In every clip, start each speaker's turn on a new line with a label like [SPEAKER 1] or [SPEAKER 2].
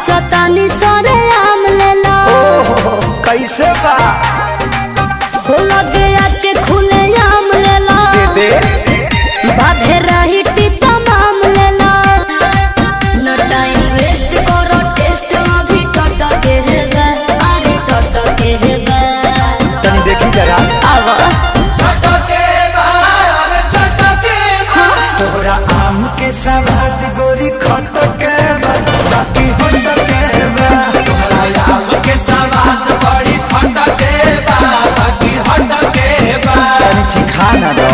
[SPEAKER 1] तानी सरे आम लेला
[SPEAKER 2] कैसे बा
[SPEAKER 1] हो लगे आके खुले आम लेला
[SPEAKER 2] दे
[SPEAKER 1] बाधे रही टीता माम लेला न टाइम वेस्ट करो टेस्ट अभी टटके है बे अरे टटके है बे
[SPEAKER 2] तनी देखी जरा
[SPEAKER 1] आवा
[SPEAKER 2] टटके बा अरे टटके बा तोरा आम के सवाद गोरी खटके बा बाकी हटके बा तोरा आम के सवाद बड़ी खटके बा बाकी हटके बा तनी चिखा ना दो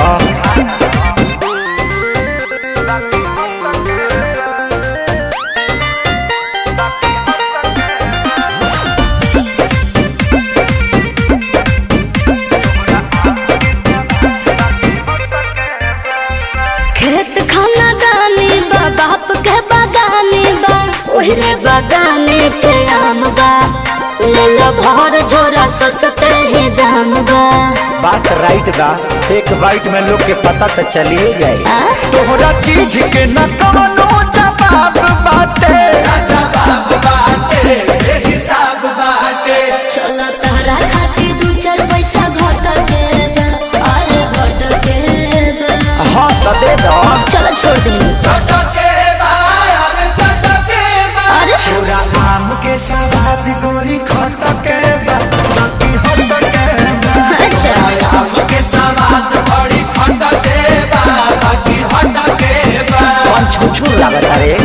[SPEAKER 1] खेत खाना दानी बा बाप के बागानी बा ओहरे बागाने के आम बा ले लो भर झोरा सस्ते ही दाम बा
[SPEAKER 2] बात राइट बा एक बाइट में लोग के पता तो चलिए जाए तोहरा चीज के न कवनो जवाब बाटे जवाब बाटे हिसाब बाटे
[SPEAKER 1] चलो तहरा खाती दू चार पैसा घट के बा अरे घट के बा
[SPEAKER 2] हाँ तो दे दो
[SPEAKER 1] चलो छोड़ दी
[SPEAKER 2] चटके बा अरे चटके बा
[SPEAKER 1] अरे
[SPEAKER 2] पूरा आम के सवाद गोरी खटके बा बाकी हटके बा
[SPEAKER 1] अच्छा
[SPEAKER 2] आम के सवाद बड़ी खटके बा बाकी हटके बा कौन छुछू लागत रे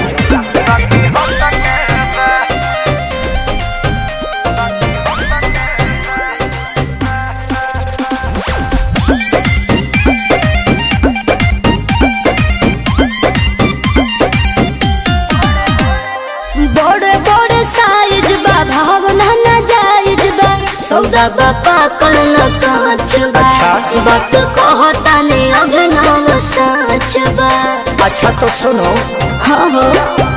[SPEAKER 1] बड़े बड़े साइज बा भावना न जायज बा सौदा बा पाकल न कांच बा
[SPEAKER 2] अच्छा।
[SPEAKER 1] बात कहता ने अभिनव सच बा
[SPEAKER 2] अच्छा तो सुनो
[SPEAKER 1] हाँ हो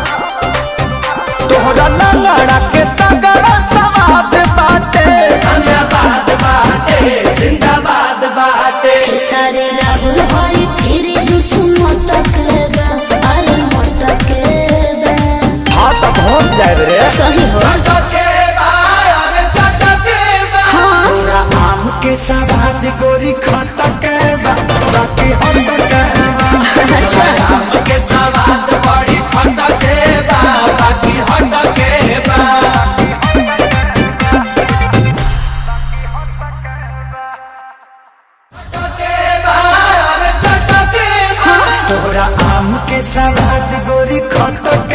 [SPEAKER 2] तोहरा लंगड़ा के तगड़ा सवाद बाटे जिंदाबाद बाटे जिंदाबाद बाटे
[SPEAKER 1] सारे राहुल होई फिर जुस मोटक बा अरे मोटक बा
[SPEAKER 2] हाँ तो पहुँच जाए रे
[SPEAKER 1] सही हो
[SPEAKER 2] चटके बा अरे चटके बा
[SPEAKER 1] हाँ
[SPEAKER 2] पूरा आम के सवाद गोरी खटके बा बाकी हटके बा
[SPEAKER 1] अच्छा
[SPEAKER 2] आम के सवाद बड़ी खटके बा बाकी हटके बा तोरा आम के सवाद गोरी खटके